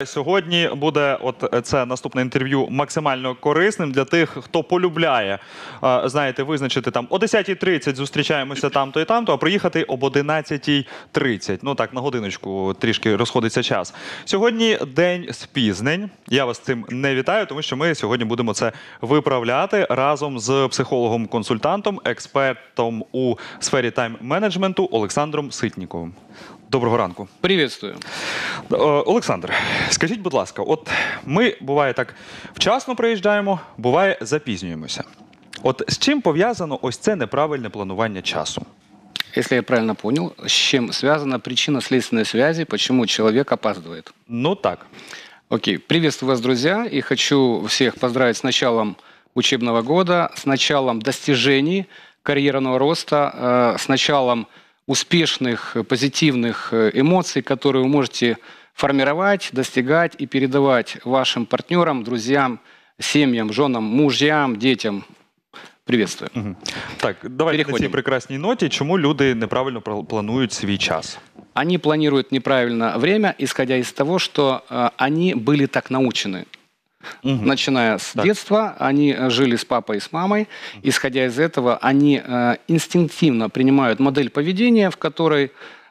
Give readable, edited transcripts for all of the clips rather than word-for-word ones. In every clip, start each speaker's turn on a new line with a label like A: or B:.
A: Сьогодні буде це наступне інтерв'ю максимально корисним для тих, хто полюбляє, знаєте, визначити там о 10:30 зустрічаємося там-то і там-то, а приїхати об 11:30. Ну так, на годиночку трішки розходиться час. Сьогодні день спізнень. Я вас з цим не вітаю, тому що ми сьогодні будемо це виправляти разом з психологом-консультантом, експертом у сфері тайм-менеджменту Олександром Ситніковим. Доброго ранку.
B: Приветствую.
A: Олександр, скажіть, будь ласка, от ми, буває так, вчасно приїжджаємо, буває запізнюємося. От з чим пов'язано ось це неправильне планування часу?
B: Если я правильно понял, с чем связана причинно-следственной связи, почему человек опаздывает?
A: Ну так.
B: Окей. Приветствую вас, друзья, и хочу всех поздравить с началом учебного года, с началом достижений карьерного роста, с началом успешных, позитивных эмоций, которые вы можете формировать, достигать и передавать вашим партнерам, друзьям, семьям, женам, мужьям, детям. Приветствую.
A: Так, давайте на цій прекрасній ноті. Чому люди неправильно планують свій час?
B: Они планируют неправильно время, исходя из того, что они были так научены. Начиная с детства, они жили с папой и с мамой. Исходя из этого, они инстинктивно принимают модель поведения, в которой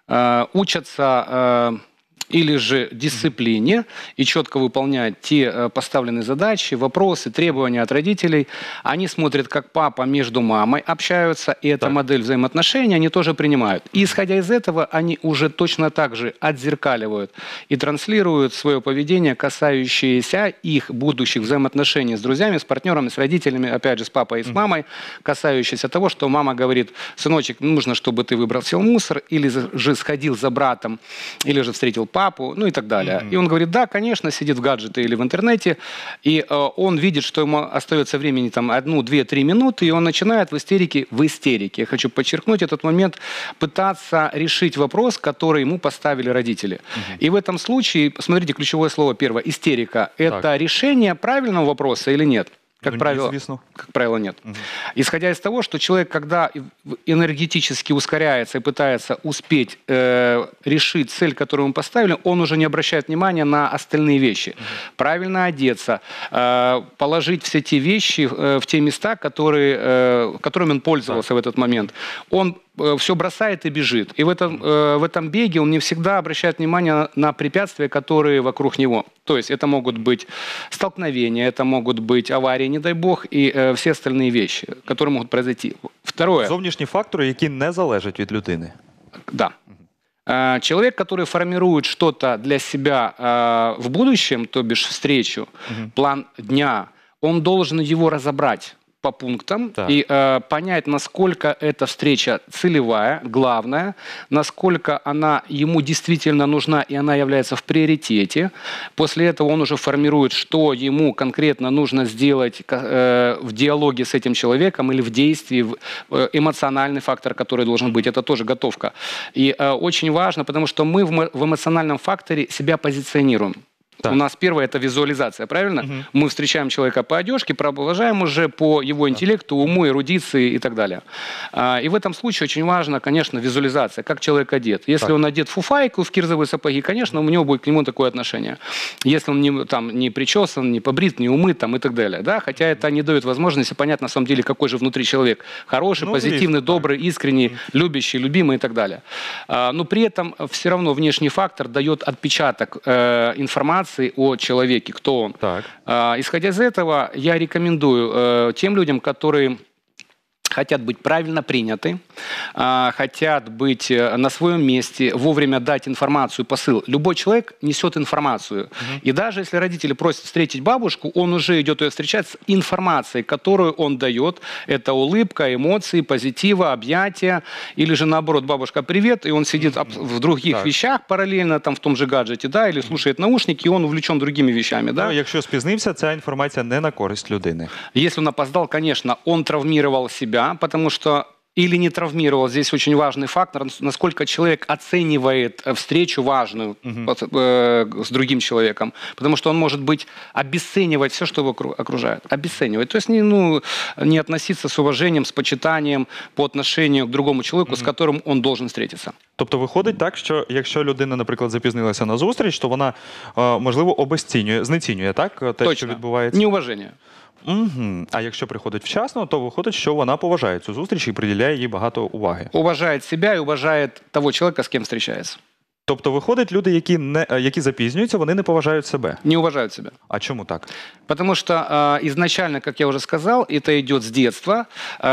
B: учатся или же дисциплине и четко выполняют те поставленные задачи, вопросы, требования от родителей. Они смотрят, как папа между мамой общаются, и эта модель взаимоотношений они тоже принимают. И исходя из этого, они уже точно так же отзеркаливают и транслируют свое поведение, касающееся их будущих взаимоотношений с друзьями, с партнерами, с родителями, опять же, с папой и с мамой, касающееся того, что мама говорит: сыночек, нужно, чтобы ты выбросил мусор, или же сходил за братом, или же встретил папу, ну и так далее. И он говорит: да, конечно, сидит в гаджете или в интернете, и он видит, что ему остается времени там 1, 2, 3 минуты, и он начинает в истерике, я хочу подчеркнуть этот момент, пытаться решить вопрос, который ему поставили родители. И в этом случае, смотрите, ключевое слово первое, истерика, это решение правильного вопроса или нет? Как правило, нет. Исходя из того, что человек, когда энергетически ускоряется и пытается успеть решить цель, которую ему поставили, он уже не обращает внимания на остальные вещи. Правильно одеться, положить все те вещи в те места, которыми он пользовался в этот момент. Он все бросает и бежит. И в этом беге он не всегда обращает внимание на препятствия, которые вокруг него. То есть это могут быть столкновения, это могут быть аварии, не дай бог, и все остальные вещи, которые могут произойти. Второе.
A: Зовнішні фактори, які не залежать від людини.
B: Да. Человек, который формирует что-то для себя в будущем, то бишь встречу, план дня, он должен его разобрать по пунктам и понять, насколько эта встреча целевая, главная, насколько она ему действительно нужна и она является в приоритете. После этого он уже формирует, что ему конкретно нужно сделать в диалоге с этим человеком или в действии, эмоциональный фактор, который должен быть, это тоже готовка. И очень важно, потому что мы в эмоциональном факторе себя позиционируем. У нас первое – это визуализация, правильно? Мы встречаем человека по одежке, провожаем уже по его интеллекту, уму, эрудиции и так далее. И в этом случае очень важно, конечно, визуализация, как человек одет. Если он одет в фуфайку, в кирзовые сапоги, конечно, у него будет к нему такое отношение. Если он не причесан, не побрит, не умыт там, и так далее. Да? Хотя это не дает возможности понять, на самом деле, какой же внутри человек. Хороший, позитивный, добрый, искренний, любящий, любимый и так далее. Но при этом все равно внешний фактор дает отпечаток информации о человеке, кто он. Исходя из этого, я рекомендую тем людям, которые хотят быть правильно приняты, хотят быть на своем месте, вовремя дать информацию, посыл. Любой человек несет информацию. И даже если родители просят встретить бабушку, он уже идет ее встречать с информацией, которую он дает. Это улыбка, эмоции, позитива, объятия. Или же наоборот, бабушка, привет, и он сидит в других вещах параллельно, там в том же гаджете, да, или слушает наушники, и он увлечен другими вещами. Да?
A: Ну, якщо спізнився, ця інформація не на користь людини.
B: Если он опоздал, конечно, он травмировал себя, потому что или не травмировал. Здесь очень важный фактор, насколько человек оценивает встречу важную с другим человеком. Потому что он может быть обесценивать все, что его окружает. Обесценивать. То есть не относиться с уважением, с почитанием по отношению к другому человеку, с которым он должен встретиться.
A: Тобто виходить так, що якщо людина, наприклад, запізнилася на зустріч, то вона, можливо, обесцінює, знецінює, так, те, що
B: Точно.
A: відбувається?
B: Неуважение.
A: Угу. А якщо приходить вчасно, то виходить, що вона поважає цю зустріч і приділяє їй багато уваги.
B: Уважает себя и уважает того человека, с кем встречается.
A: Тобто виходить, люди, які запізнюються, вони не поважають себе.
B: Не уважают себя.
A: А чому так?
B: Потому что изначально, как я уже сказал, это идет с детства.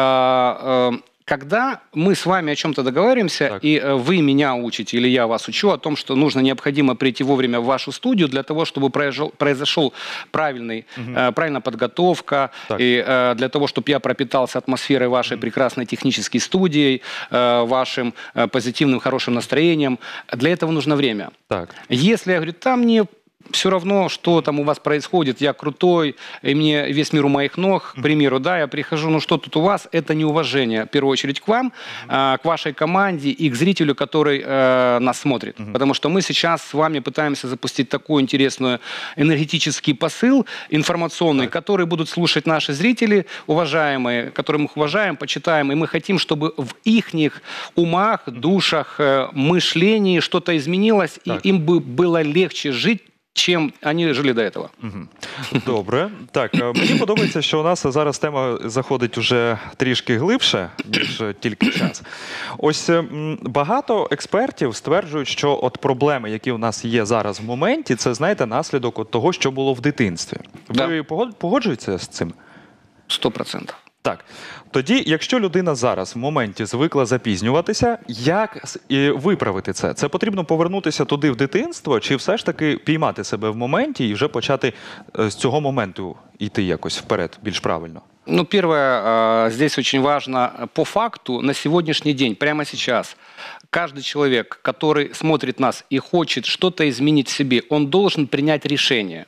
B: Когда мы с вами о чем-то договариваемся,
A: Так.
B: и вы меня учите, или я вас учу о том, что необходимо прийти вовремя в вашу студию для того, чтобы произошел правильная подготовка,
A: Так.
B: и для того, чтобы я пропитался атмосферой вашей прекрасной технической студии, вашим позитивным, хорошим настроением. Для этого нужно время.
A: Так.
B: Если я говорю, там мне все равно, что там у вас происходит, я крутой, и мне весь мир у моих ног, к примеру, да, я прихожу, что тут у вас, это неуважение, в первую очередь, к вам, к вашей команде и к зрителю, который нас смотрит. Потому что мы сейчас с вами пытаемся запустить такой интересный энергетический посыл информационный, который будут слушать наши зрители, уважаемые, которых мы уважаем, почитаем, и мы хотим, чтобы в их умах, душах, мышлении что-то изменилось,
A: Так.
B: и им бы было легче жить, чим вони жили до цього.
A: Добре. Так, мені подобається, що у нас зараз тема заходить уже трішки глибше, ніж тільки час. Ось багато експертів стверджують, що от проблеми, які у нас є зараз в моменті, це, знаєте, наслідок от того, що було в дитинстві. Ви погоджуєтеся з цим?
B: 100%.
A: Так. Тоді, якщо людина зараз в моменті звикла запізнюватися, як виправити це? Це потрібно повернутися туди в дитинство, чи все ж таки піймати себе в моменті і вже почати з цього моменту йти якось вперед, більш правильно?
B: Первое, здесь очень важно, по факту, на сегодняшний день, прямо сейчас, каждый человек, который смотрит нас и хочет что-то изменить в себе, он должен принять решение.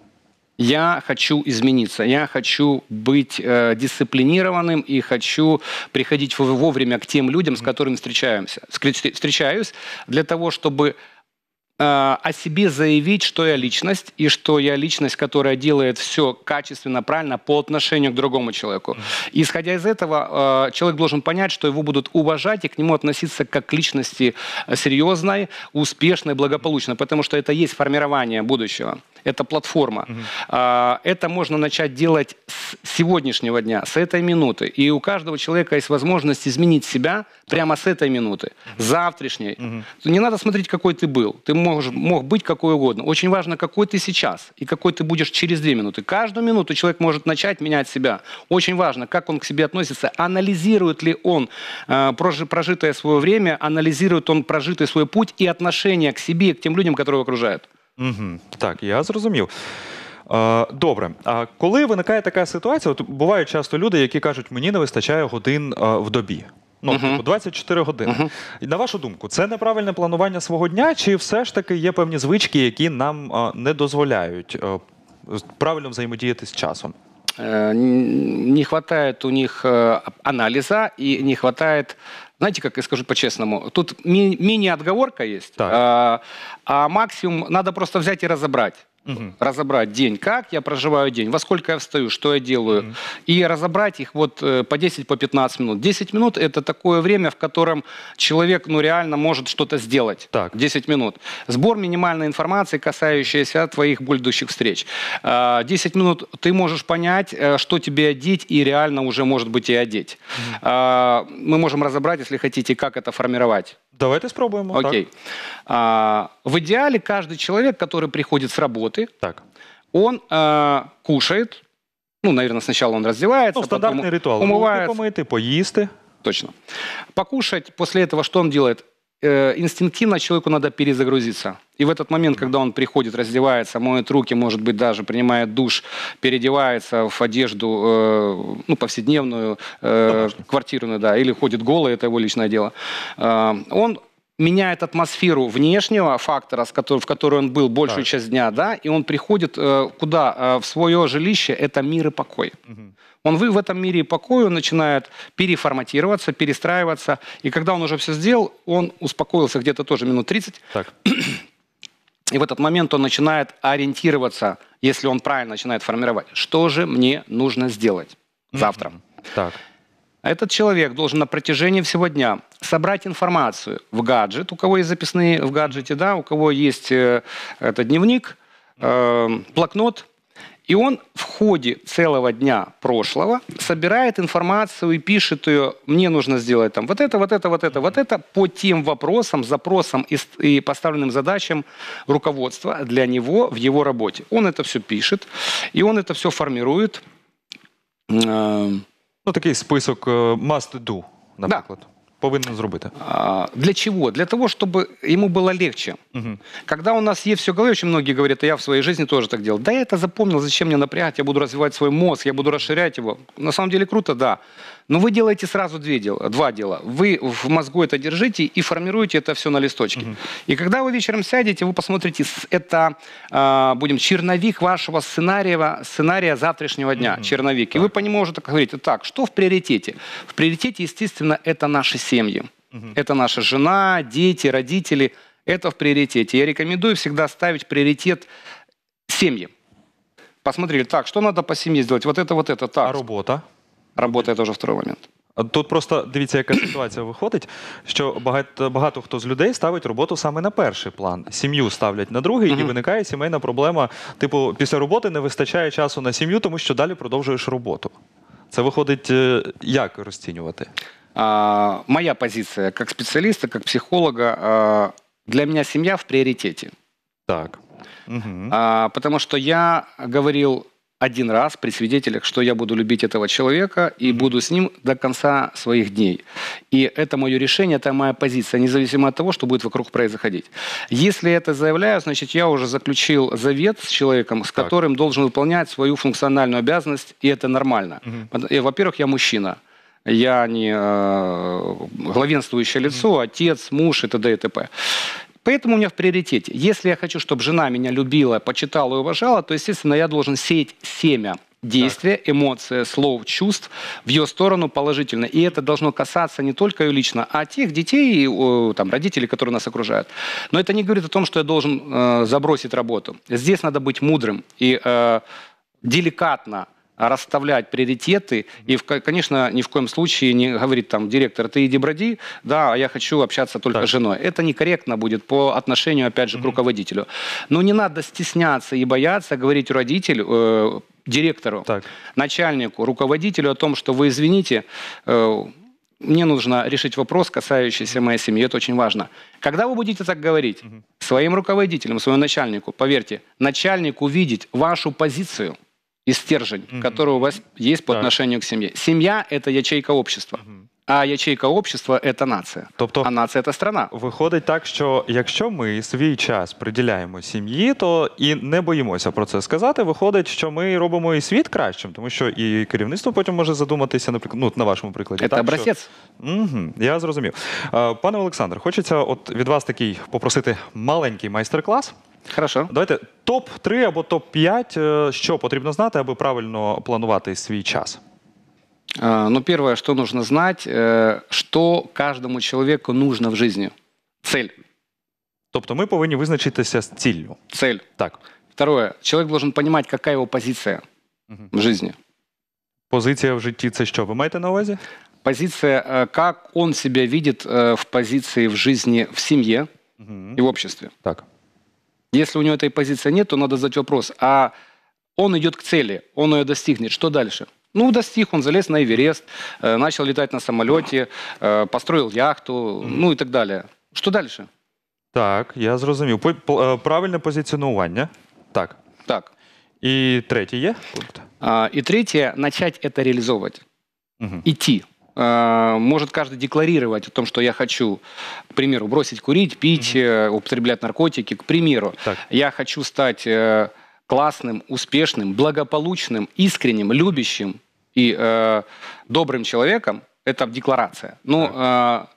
B: Я хочу измениться, я хочу быть дисциплинированным и хочу приходить вовремя к тем людям, с которыми встречаюсь, для того, чтобы о себе заявить, что я личность, и что я личность, которая делает все качественно, правильно по отношению к другому человеку. Исходя из этого, человек должен понять, что его будут уважать и к нему относиться как к личности серьезной, успешной, благополучной, потому что это есть формирование будущего. Это платформа. Это можно начать делать с сегодняшнего дня, с этой минуты. И у каждого человека есть возможность изменить себя прямо с этой минуты, с завтрашней. Не надо смотреть, какой ты был. Ты мог быть какой угодно. Очень важно, какой ты сейчас и какой ты будешь через 2 минуты. Каждую минуту человек может начать менять себя. Очень важно, как он к себе относится, анализирует ли он прожитое свое время, анализирует он прожитый свой путь и отношение к себе и к тем людям, которые его окружают.
A: Так, я зрозумів. Добре. А коли виникає така ситуація, от бувають часто люди, які кажуть, мені не вистачає годин в добі. 24 години. На вашу думку, це неправильне планування свого дня, чи все ж таки є певні звички, які нам не дозволяють правильно взаємодіяти з часом?
B: Не хватает у них анализа и не хватает, знаете, как я скажу по-честному, тут мини-отговорка есть, а максимум надо просто взять и разобрать. Разобрать день, как я проживаю день, во сколько я встаю, что я делаю, и разобрать их вот по 10, по 15 минут. 10 минут – это такое время, в котором человек реально может что-то сделать.
A: Так.
B: 10 минут. Сбор минимальной информации, касающейся твоих будущих встреч. 10 минут ты можешь понять, что тебе одеть, и реально уже, может быть, и одеть. Мы можем разобрать, если хотите, как это формировать.
A: Давайте спробуємо.
B: Окей. В идеале каждый человек, который приходит с работы,
A: Так.
B: он кушает, наверное, сначала он раздевается,
A: Стандартний
B: потом
A: ритуал.
B: умывается.
A: Помити, поїсти.
B: Точно. Покушать, после этого что он делает? Инстинктивно человеку надо перезагрузиться. И в этот момент, когда он приходит, раздевается, моет руки, может быть, даже принимает душ, переодевается в одежду повседневную, квартирную, да, или ходит голый, это его личное дело, он меняет атмосферу внешнего фактора, в которой он был большую
A: Так.
B: часть дня, да, и он приходит куда? В свое жилище, это мир и покой. Он в этом мире и покое начинает переформатироваться, перестраиваться, и когда он уже все сделал, он успокоился где-то тоже минут 30,
A: Так.
B: и в этот момент он начинает ориентироваться, если он правильно начинает формировать, что же мне нужно сделать завтра.
A: Так.
B: Этот человек должен на протяжении всего дня собрать информацию в гаджет, у кого есть записные в гаджете, да, у кого есть это дневник, блокнот, и он в ходе целого дня прошлого собирает информацию и пишет ее, мне нужно сделать там вот это, вот это, вот это, вот это, по тем вопросам, запросам и поставленным задачам руководства для него в его работе. Он это все пишет, и он это все формирует.
A: Ну, такий список must do, наприклад. Повинен зробити.
B: Для чего? Для того, чтобы ему было легче. Когда у нас есть все в голове, очень многие говорят, а я в своей жизни тоже так делал. Да, я это запомнил, зачем мне напрягать, я буду развивать свой мозг, я буду расширять его. На самом деле круто, да. Но вы делаете сразу два дела. Вы в мозгу это держите и формируете это все на листочке. И когда вы вечером сядете, вы посмотрите, это, будем, черновик вашего сценария завтрашнего дня. Черновик. И вы по нему уже так говорите, так, что в приоритете? В приоритете, естественно, это наши семьи. Это наша жена, дети, родители. Это в приоритете. Я рекомендую всегда ставить приоритет семьи. Посмотрели, так, что надо по семье сделать? Вот это, так.
A: А робота?
B: Работа – это вже второй момент.
A: Тут просто дивіться, яка ситуація виходить, що багато хто з людей ставить роботу саме на перший план. Сім'ю ставлять на другий, і виникає сімейна проблема. Типу, після роботи не вистачає часу на сім'ю, тому що далі продовжуєш роботу. Це виходить, як розцінювати?
B: Моя позиция как специалиста, как психолога, для меня семья в приоритете.
A: Так.
B: Потому что я говорил один раз при свидетелях, что я буду любить этого человека и буду с ним до конца своих дней. И это мое решение, это моя позиция, независимо от того, что будет вокруг происходить. Если я это заявляю, значит, я уже заключил завет с человеком, с которым должен выполнять свою функциональную обязанность, и это нормально. Во-первых, я мужчина. Я не главенствующее лицо, отец, муж и т.д. и т.п. Поэтому у меня в приоритете. Если я хочу, чтобы жена меня любила, почитала и уважала, то, естественно, я должен сеять семя действия, эмоций, слов, чувств в ее сторону положительно. И это должно касаться не только ее лично, а тех детей, там, родителей, которые нас окружают. Но это не говорит о том, что я должен забросить работу. Здесь надо быть мудрым и деликатно расставлять приоритеты и, конечно, ни в коем случае не говорить там, директор, ты иди броди, да, а я хочу общаться только с женой. Это некорректно будет по отношению, опять же, к руководителю. Но не надо стесняться и бояться говорить родителю, директору, начальнику, руководителю о том, что вы извините, мне нужно решить вопрос, касающийся моей семьи, это очень важно. Когда вы будете так говорить своим руководителям, своему начальнику, поверьте, начальник увидит вашу позицию и стержень, который у вас есть по отношению к семье. Семья – это ячейка общества, а ячейка общества – это нация, а нация – это страна.
A: Виходить так, що якщо ми свій час приділяємо сім'ї, то і не боїмося про це сказати, виходить, що ми робимо і світ кращим, тому що і керівництво потім може задуматися, наприклад, ну, на вашому прикладі.
B: Це образець.
A: Я зрозумів. Пане Олександр, хочеться от від вас такий попросити маленький майстер-клас.
B: Хорошо.
A: Давайте топ-3 або топ-5, що потрібно знати, аби правильно планувати свій час.
B: Ну, первое, что нужно знать, что каждому человеку нужно в жизни. Цель.
A: Тобто ми повинні визначитися з ціллю.
B: Цель.
A: Так.
B: Второе. Человек должен понимать, какая его позиция в жизни.
A: Позиція в житті – це що? Ви маєте на увазі?
B: Позиция, как он себя видит в позиции в жизни, в семье и в обществе.
A: Так.
B: Если у него этой позиции нет, то надо задать вопрос, а он идет к цели, он ее достигнет, что дальше? Ну, достиг, он залез на Эверест, начал летать на самолете, построил яхту, ну и так далее. Что дальше?
A: Так, я зрозумів. Правильне позиціонування. Так.
B: Так.
A: І третій є пункт?
B: И третье, начать это реализовывать. Идти. Может каждый декларировать о том, что я хочу, к примеру, бросить курить, пить, употреблять наркотики. К примеру, я хочу стать классным, успешным, благополучным, искренним, любящим и добрым человеком. Это декларация. Но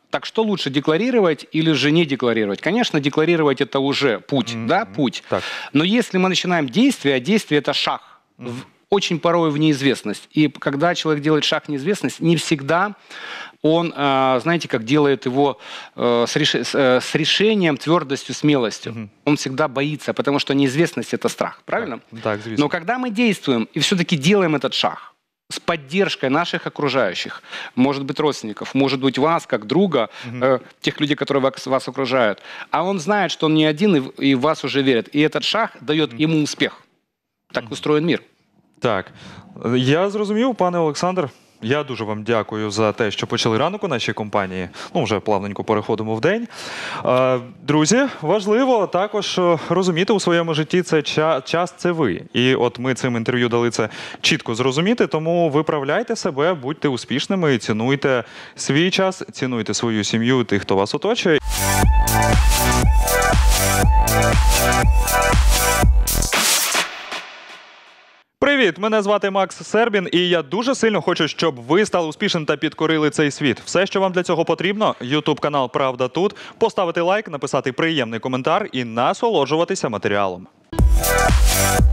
B: Так что лучше, декларировать или же не декларировать? Конечно, декларировать это уже путь, да, путь.
A: Так.
B: Но если мы начинаем действие, а действие это шаг, очень порой в неизвестность. И когда человек делает шаг в неизвестность, не всегда он, знаете, как делает его с решением, твердостью, смелостью. Он всегда боится, потому что неизвестность это страх, правильно?
A: Так, звісно.
B: Но когда мы действуем и все-таки делаем этот шаг, с поддержкой наших окружающих, может быть, родственников, может быть, вас, как друга, тех людей, которые вас окружают. А он знает, что он не один, и в вас уже верят. И этот шаг дает ему успех. Так устроен мир.
A: Так, я зрозумів, пане Олександр. Я дуже вам дякую за те, що почали ранок у нашій компанії. Ну, вже плавненько переходимо в день. Друзі, важливо також розуміти у своєму житті це час – це ви. І от ми цим інтерв'ю дали це чітко зрозуміти, тому виправляйте себе, будьте успішними, цінуйте свій час, цінуйте свою сім'ю, тих, хто вас оточує. Привіт! Мене звати Макс Сербін, і я дуже сильно хочу, щоб ви стали успішним та підкорили цей світ. Все, що вам для цього потрібно – YouTube-канал «Правда тут», поставити лайк, написати приємний коментар і насолоджуватися матеріалом.